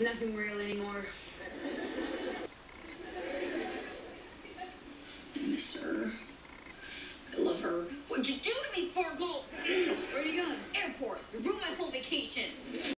It's nothing real anymore. I miss her. I love her. What'd you do to me, Farkle? Where are you going? Airport. You ruined my whole vacation.